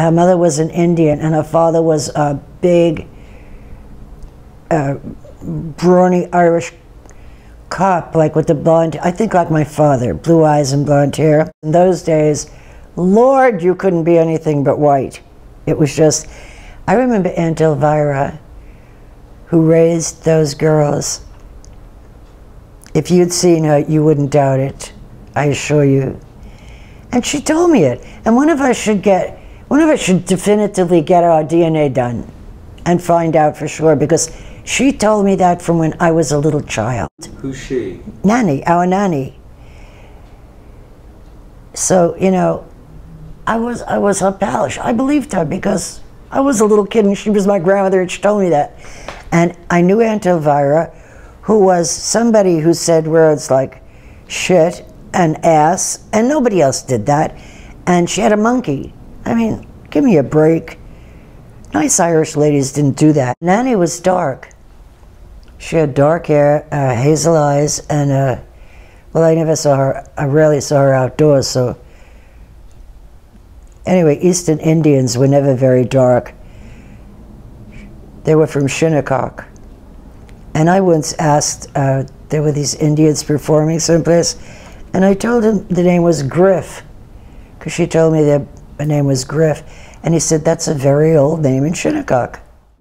her mother was an Indian, and her father was a big, brawny Irish cop, like with the blonde, I think like my father, blue eyes and blonde hair. In those days, Lord, you couldn't be anything but white. It was just, I remember Aunt Elvira, who raised those girls. If you'd seen her, you wouldn't doubt it, I assure you. And she told me it. And one of us should definitively get our DNA done and find out for sure, because she told me that from when I was a little child. Who's she? Nanny, our nanny. So, you know, I was her pal. I believed her because I was a little kid and she was my grandmother and she told me that. And I knew Aunt Elvira, who was somebody who said words like shit and ass, and nobody else did that. And she had a monkey. I mean, give me a break. Nice Irish ladies didn't do that. Nanny was dark. She had dark hair, hazel eyes, and well, I never saw her, I rarely saw her outdoors, so. Anyway, Eastern Indians were never very dark. They were from Shinnecock. And I once asked, there were these Indians performing someplace, and I told him the name was Griff, because she told me the name was Griff. And he said, that's a very old name in Shinnecock.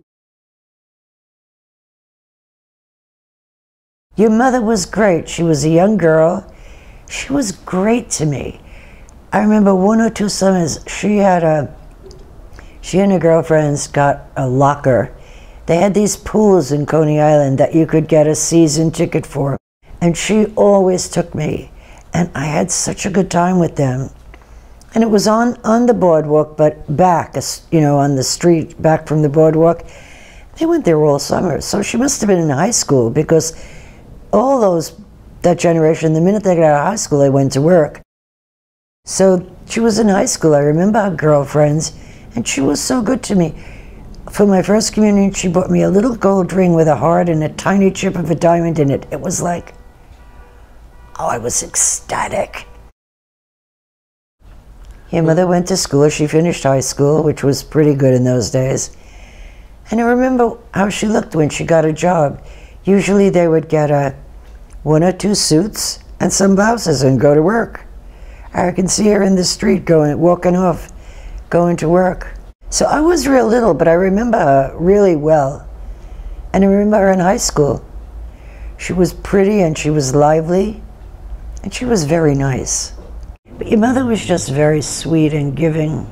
Your mother was great. She was a young girl. She was great to me. I remember 1 or 2 summers, she and her girlfriends got a locker. They had these pools in Coney Island that you could get a season ticket for. And she always took me. And I had such a good time with them. And it was on the boardwalk, but back, you know, on the street, back from the boardwalk. They went there all summer. So she must have been in high school, because all that generation, the minute they got out of high school, they went to work. So she was in high school. I remember our girlfriends, and she was so good to me. For my first communion, she bought me a little gold ring with a heart and a tiny chip of a diamond in it. It was like, oh, I was ecstatic. Your mother went to school. She finished high school, which was pretty good in those days. And I remember how she looked when she got a job. Usually they would get 1 or 2 suits and some blouses and go to work. I can see her in the street walking off, going to work. So I was real little, but I remember her really well. And I remember her in high school. She was pretty and she was lively, and she was very nice. But your mother was just very sweet and giving.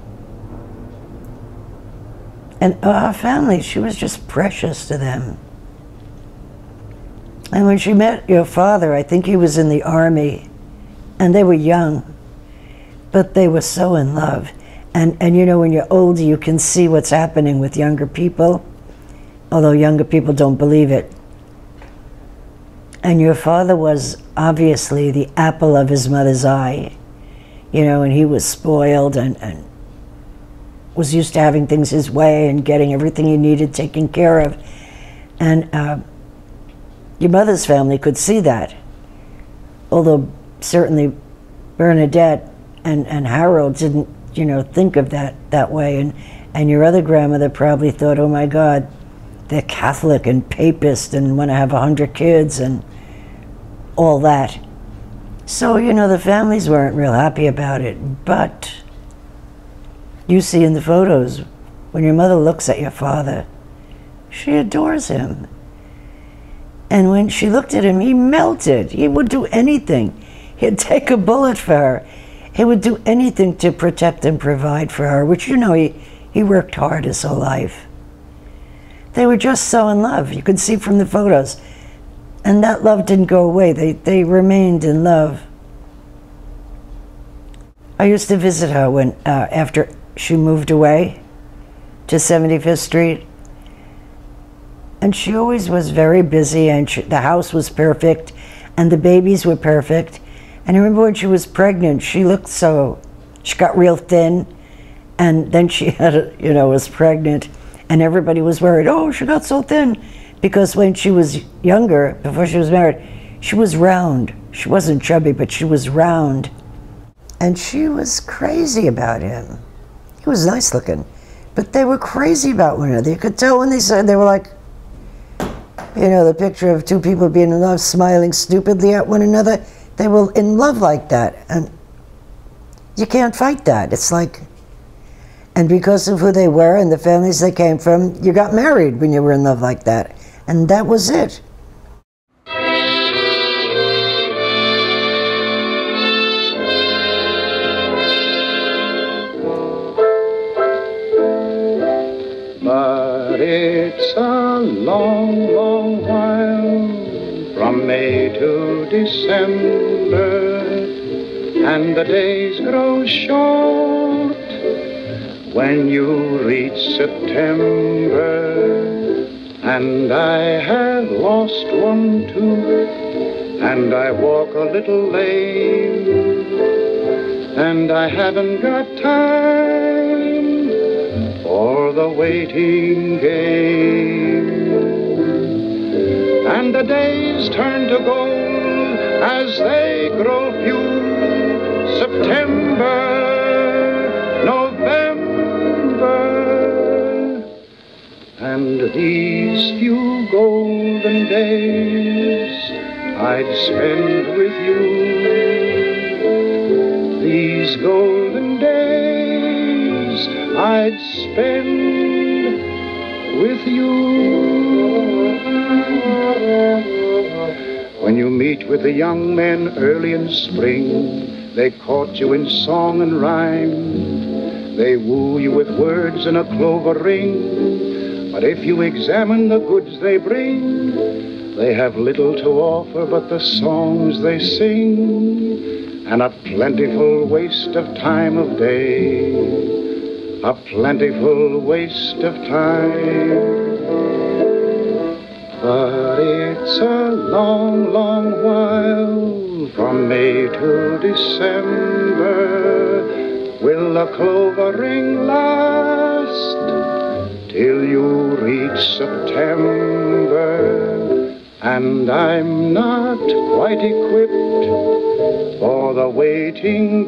And our family, she was just precious to them. And when she met your father, I think he was in the Army, and they were young, but they were so in love. And you know, when you're older, you can see what's happening with younger people, although younger people don't believe it. And your father was obviously the apple of his mother's eye, you know, and he was spoiled and was used to having things his way and getting everything he needed taken care of. And your mother's family could see that, although certainly Bernadette and Harold didn't, you know, think of that way. And your other grandmother probably thought, oh my God, they're Catholic and Papist and want to have 100 kids and all that. So, you know, the families weren't real happy about it. But you see in the photos, when your mother looks at your father, she adores him. And when she looked at him, he melted. He would do anything. He'd take a bullet for her. He would do anything to protect and provide for her, which, you know, he worked hard his whole life. They were just so in love. You could see from the photos. And that love didn't go away. They remained in love. I used to visit her when, after she moved away to 75th Street. And she always was very busy, and the house was perfect, and the babies were perfect. And I remember when she was pregnant, she looked so, she got real thin, and then she had, you know, was pregnant, and everybody was worried, oh, she got so thin. Because when she was younger, before she was married, she was round. She wasn't chubby, but she was round. And she was crazy about him. He was nice looking. But they were crazy about one another. You could tell when they said, they were like, you know, the picture of two people being in love, smiling stupidly at one another. They were in love like that. And you can't fight that. It's like, and because of who they were and the families they came from, you got married when you were in love like that. And that was it. But it's a long, long while from May to December, and the days grow short when you reach September. And I have lost one tooth, and I walk a little lame, and I haven't got time for the waiting game. And the days turn to gold as they grow few. September, November, and these few golden days I'd spend with you. These golden days I'd spend with you. When you meet with the young men early in spring, they court you in song and rhyme. They woo you with words and a clover ring. But if you examine the goods they bring, they have little to offer but the songs they sing, and a plentiful waste of time of day, a plentiful waste of time. But it's a long, long while from May to December. Will the clover ring last till you reach September? And I'm not quite equipped for the waiting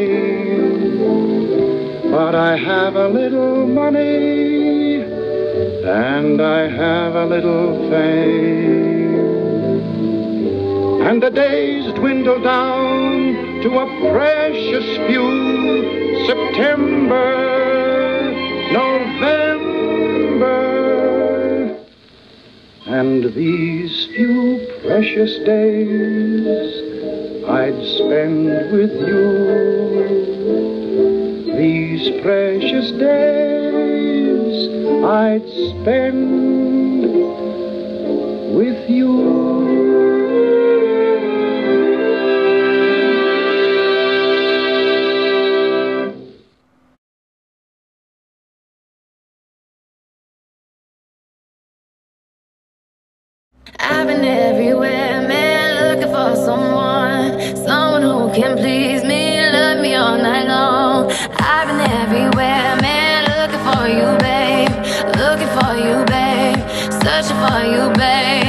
game, but I have a little money and I have a little fame. And the days dwindle down to a precious few. September, November, and these few precious days I'd spend with you. These precious days I'd spend with you. I've been everywhere, man, looking for someone who can please me, love me all night long. I've been everywhere, man, looking for you, babe, searching for you, babe.